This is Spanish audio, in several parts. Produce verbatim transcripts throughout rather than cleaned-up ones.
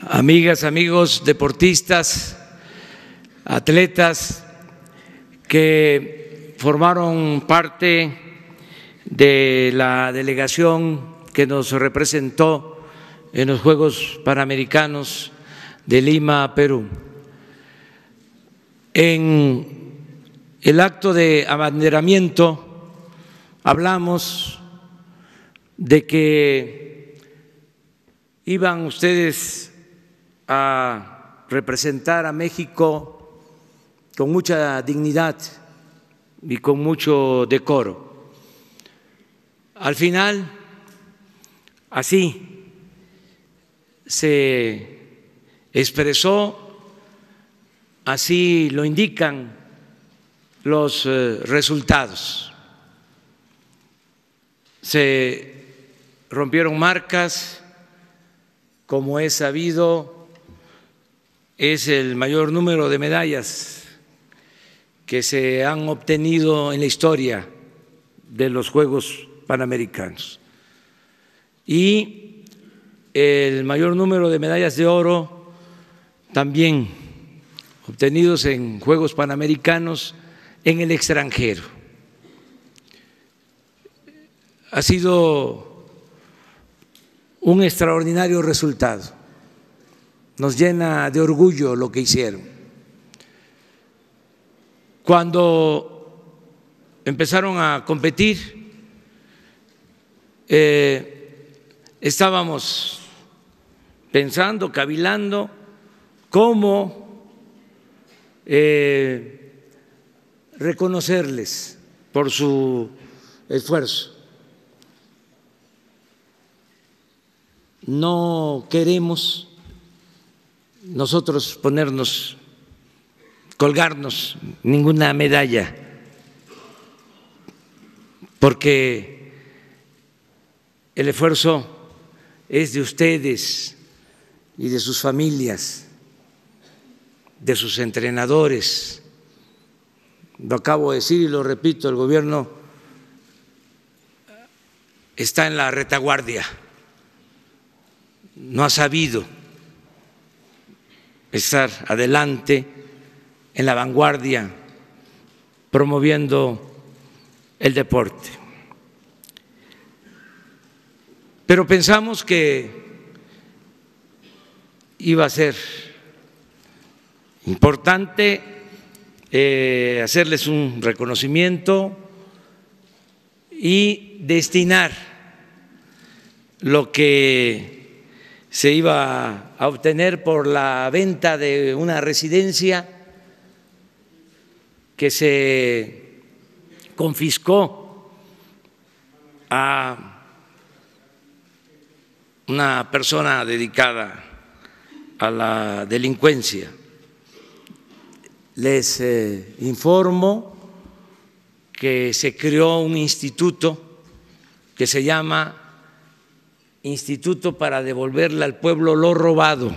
amigas, amigos, deportistas, atletas que formaron parte de la delegación que nos representó en los Juegos Panamericanos de Lima, Perú. En el acto de abanderamiento hablamos de que iban ustedes a representar a México con mucha dignidad y con mucho decoro. Al final, así se expresó, así lo indican los resultados. Se rompieron marcas, como es sabido, es el mayor número de medallas que se han obtenido en la historia de los Juegos Panamericanos y el mayor número de medallas de oro también obtenidos en Juegos Panamericanos en el extranjero. Ha sido un extraordinario resultado, nos llena de orgullo lo que hicieron. Cuando empezaron a competir, eh, estábamos pensando, cavilando cómo eh, reconocerles por su esfuerzo. No queremos nosotros ponernos, colgarnos ninguna medalla, porque el esfuerzo es de ustedes y de sus familias, de sus entrenadores. Lo acabo de decir y lo repito, el gobierno está en la retaguardia, no ha sabido estar adelante, en la vanguardia, promoviendo el deporte. Pero pensamos que iba a ser importante eh, hacerles un reconocimiento y destinar lo que se iba a obtener por la venta de una residencia que se confiscó a una persona dedicada a la delincuencia. Les eh, informo que se creó un instituto que se llama Instituto para devolverle al pueblo lo robado.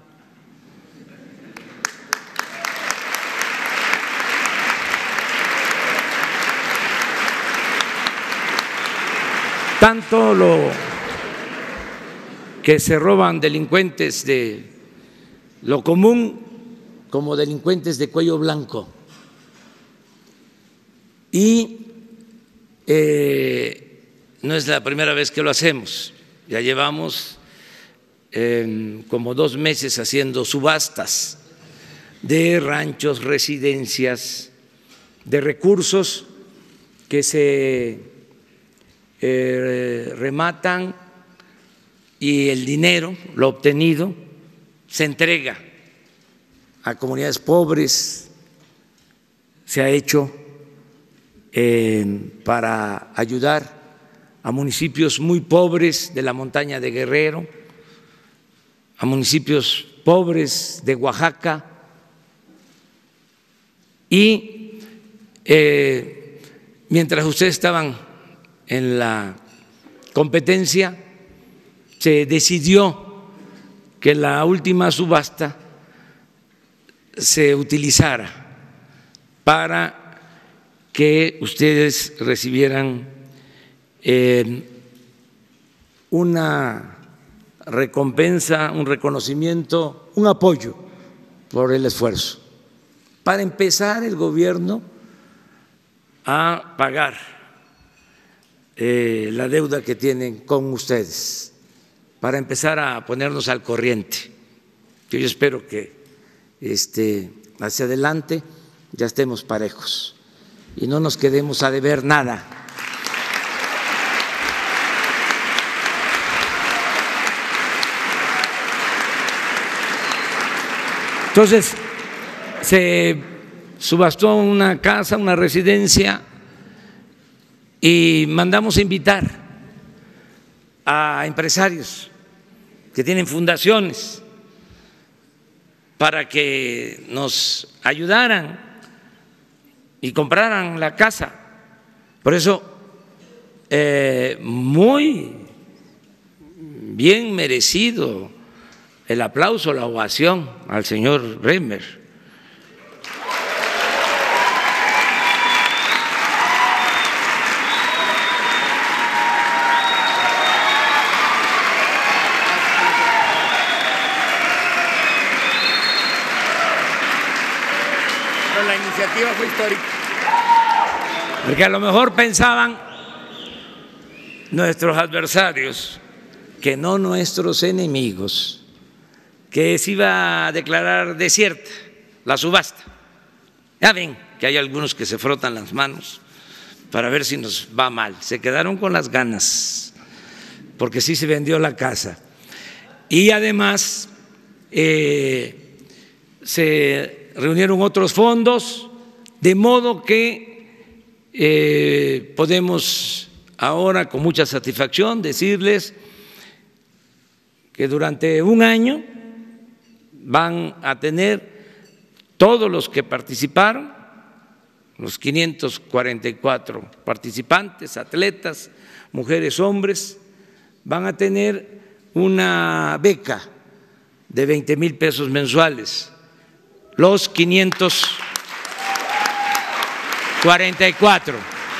Tanto lo que se roban delincuentes de lo común como delincuentes de cuello blanco. Y eh, no es la primera vez que lo hacemos. Ya llevamos eh, como dos meses haciendo subastas de ranchos, residencias, de recursos que se eh, rematan y el dinero, lo obtenido, se entrega a comunidades pobres, se ha hecho eh, para ayudar a municipios muy pobres de la montaña de Guerrero, a municipios pobres de Oaxaca y eh, mientras ustedes estaban en la competencia se decidió que la última subasta se utilizara para que ustedes recibieran Eh, una recompensa, un reconocimiento, un apoyo por el esfuerzo. Para empezar el gobierno a pagar eh, la deuda que tienen con ustedes, para empezar a ponernos al corriente. Yo espero que este, hacia adelante ya estemos parejos y no nos quedemos a deber nada. Entonces, se subastó una casa, una residencia, y mandamos a invitar a empresarios que tienen fundaciones para que nos ayudaran y compraran la casa. Por eso, eh, muy bien merecido el aplauso, la ovación al señor Bremer. La iniciativa fue histórica. Porque a lo mejor pensaban nuestros adversarios, que no nuestros enemigos, que se iba a declarar desierta la subasta. Ya ven que hay algunos que se frotan las manos para ver si nos va mal. Se quedaron con las ganas, porque sí se vendió la casa. Y además eh, se reunieron otros fondos, de modo que eh, podemos ahora con mucha satisfacción decirles que durante un año van a tener todos los que participaron, los quinientos cuarenta y cuatro participantes, atletas, mujeres, hombres, van a tener una beca de veinte mil pesos mensuales, los quinientos cuarenta y cuatro.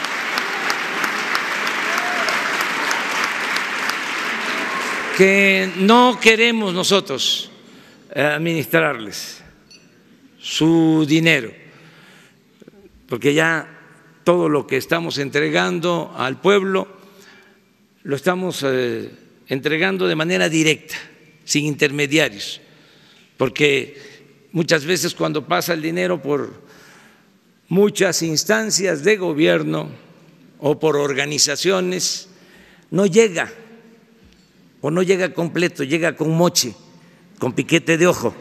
Que no queremos nosotros administrarles su dinero, porque ya todo lo que estamos entregando al pueblo lo estamos eh, entregando de manera directa, sin intermediarios, porque muchas veces cuando pasa el dinero por muchas instancias de gobierno o por organizaciones, no llega o no llega completo, llega con moche, con piquete de ojo.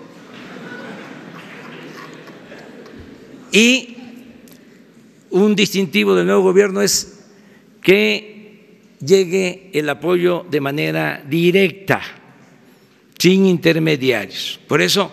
Y un distintivo del nuevo gobierno es que llegue el apoyo de manera directa, sin intermediarios. Por eso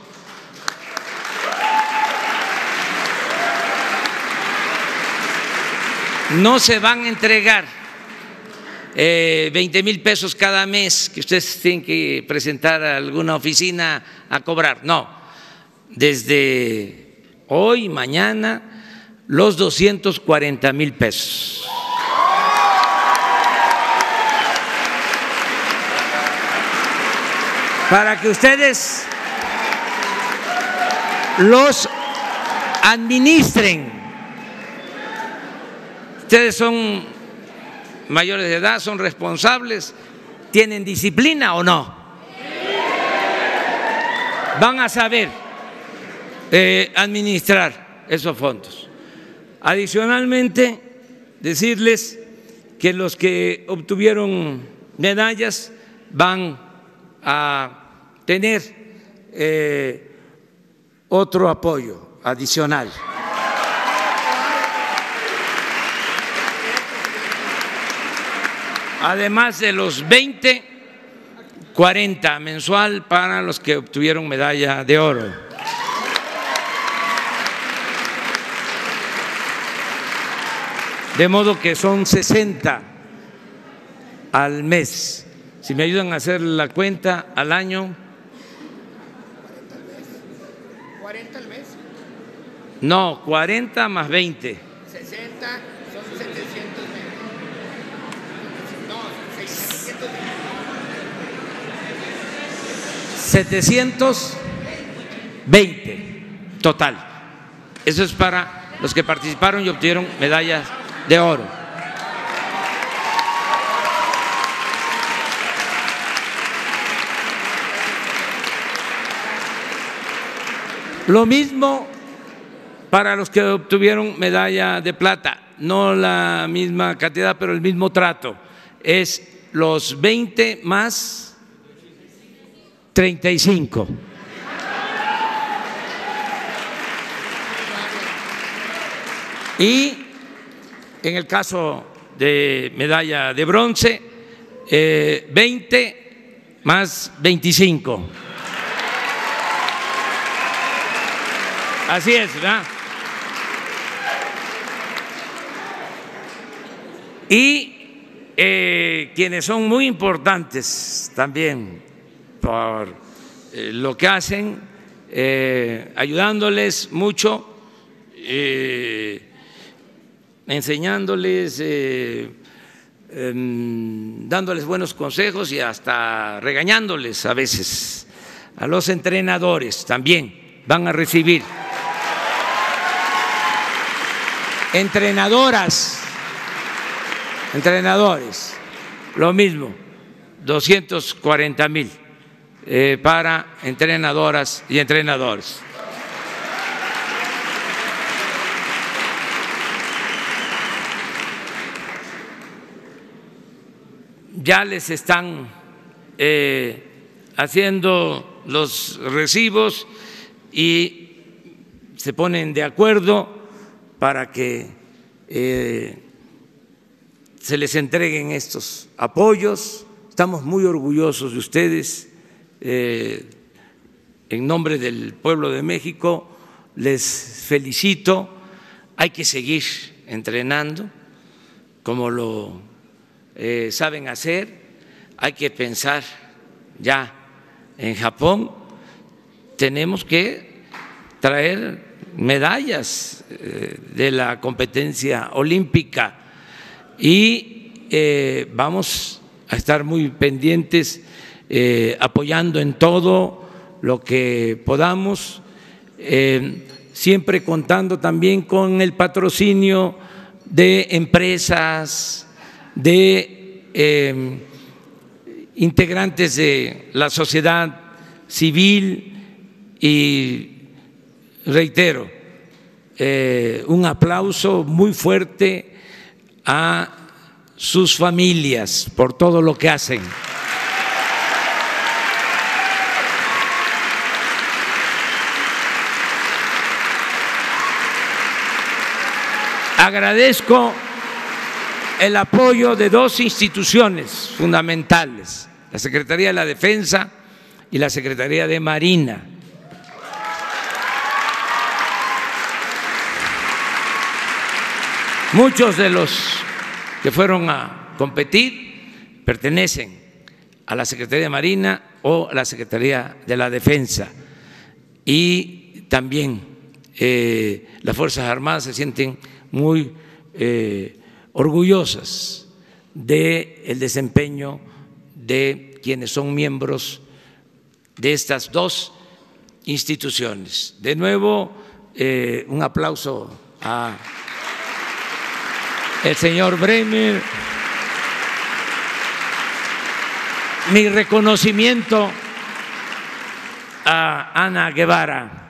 no se van a entregar eh, veinte mil pesos cada mes que ustedes tienen que presentar a alguna oficina a cobrar. No, desde hoy, mañana, los doscientos cuarenta mil pesos. Para que ustedes los administren. Ustedes son mayores de edad, son responsables, tienen disciplina o no. Van a saber eh, administrar esos fondos. Adicionalmente, decirles que los que obtuvieron medallas van a tener eh, otro apoyo adicional. Además de los veinte, cuarenta mensual para los que obtuvieron medalla de oro. De modo que son sesenta al mes. Si me ayudan a hacer la cuenta, al año. ¿cuarenta al mes? No, cuarenta más veinte. sesenta son setecientos meses. No, seiscientos. setecientos veinte total. Eso es para los que participaron y obtuvieron medallas de oro. Lo mismo para los que obtuvieron medalla de plata, no la misma cantidad, pero el mismo trato. Es los veinte más treinta y cinco. Y en el caso de medalla de bronce, eh, veinte más veinticinco. Así es, ¿verdad? Y eh, quienes son muy importantes también por eh, lo que hacen, eh, ayudándoles mucho, eh, enseñándoles, eh, eh, dándoles buenos consejos y hasta regañándoles a veces. A los entrenadores también van a recibir. Entrenadoras, entrenadores, lo mismo, doscientos cuarenta mil eh, para entrenadoras y entrenadores. Ya les están eh, haciendo los recibos y se ponen de acuerdo para que eh, se les entreguen estos apoyos. Estamos muy orgullosos de ustedes. Eh, en nombre del pueblo de México les felicito. Hay que seguir entrenando como lo eh, saben hacer. Hay que pensar ya en Japón. Tenemos que traer medallas de la competencia olímpica y eh, vamos a estar muy pendientes, eh, apoyando en todo lo que podamos, eh, siempre contando también con el patrocinio de empresas, de eh, integrantes de la sociedad civil y reitero, eh, un aplauso muy fuerte a sus familias por todo lo que hacen. Agradezco el apoyo de dos instituciones fundamentales, la Secretaría de la Defensa y la Secretaría de Marina. Muchos de los que fueron a competir pertenecen a la Secretaría de Marina o a la Secretaría de la Defensa y también eh, las Fuerzas Armadas se sienten muy eh, orgullosas del desempeño de quienes son miembros de estas dos instituciones. De nuevo, eh, un aplauso a el señor Bremer, mi reconocimiento a Ana Guevara.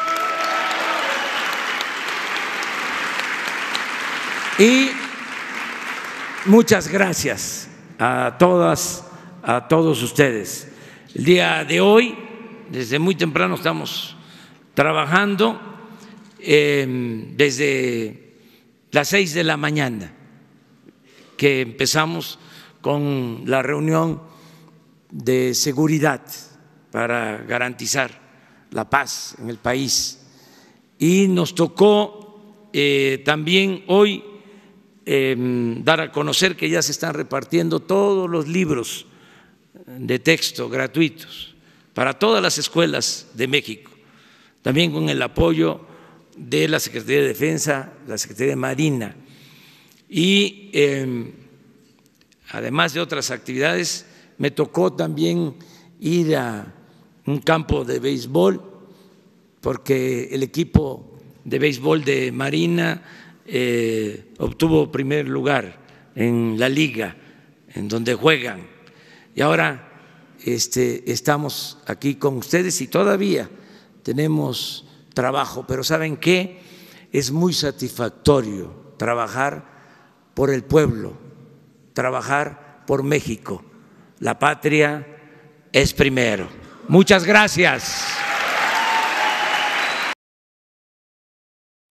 Y muchas gracias a todas, a todos ustedes. El día de hoy, desde muy temprano estamos trabajando, eh, desde las seis de la mañana, que empezamos con la reunión de seguridad para garantizar la paz en el país. Y nos tocó eh, también hoy eh, dar a conocer que ya se están repartiendo todos los libros de texto gratuitos para todas las escuelas de México, también con el apoyo de la Secretaría de Defensa, la Secretaría de Marina y eh, además de otras actividades me tocó también ir a un campo de béisbol, porque el equipo de béisbol de Marina eh, obtuvo primer lugar en la liga en donde juegan. Y ahora este, estamos aquí con ustedes y todavía tenemos trabajo, pero ¿saben qué? Es muy satisfactorio trabajar por el pueblo, trabajar por México. La patria es primero. Muchas gracias.